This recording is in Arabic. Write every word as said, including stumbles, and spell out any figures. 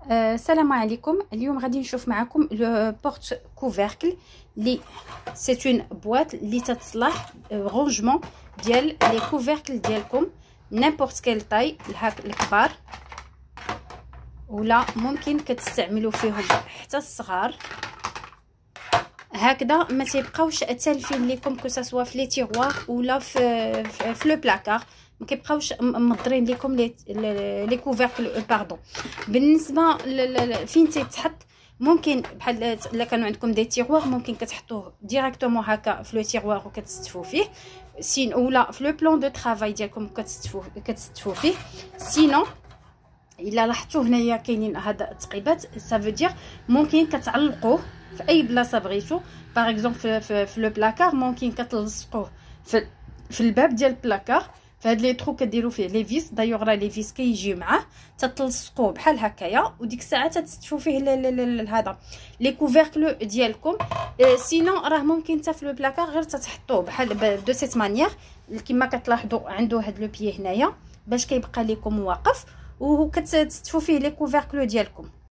آه، السلام عليكم. اليوم غادي نشوف معكم لو بورت كوفركل لي سي اون بواط اللي تتصلح رونجمون ديال لي كوفركل ديالكم نيمبورط كيل طاي، الهاك الكبار ولا ممكن كتستعملوا فيهم حتى الصغار. هكذا ما تيبقاوش تالفين لكم كو سوا في لي تيغوار ولا في في لو بلاكار، ما كيبقاوش مضرين لكم لي لي كوفركل باردون. بالنسبه فين تيتحط ممكن بحال الا كانوا عندكم دي تيغوار ممكن كتحطوه ديريكتومون هكا في لو تيغوار وكتستفوا فيه، سين ولا في لو بلان دو طرافاي ديالكم كتستفوا كتستفوا فيه. سينو الا لاحظتوا هنايا كاينين هاد التقيبات، سافو دير ممكن كتعلقوه في اي بلاصه بغيتو. باغ اكزومبل في, في, في لو بلاكار ممكن كتلصقوه في, في الباب ديال البلاكار، فهاد لي ترو كديروا فيه لي فيس. دايوغ راه لي فيس كيجيو معاه تتلصقوه بحال هكايا، وديك الساعه تستفوا فيه هذا لي كوفركل ديالكم. سينو راه ممكن حتى في لو بلاكار غير تتحطوه بحال دو سيت مانيير كما كتلاحظوا عنده هاد لو بيي هنايا باش كيبقى لكم واقف وكتستفوا فيه لي كوفركل ديالكم.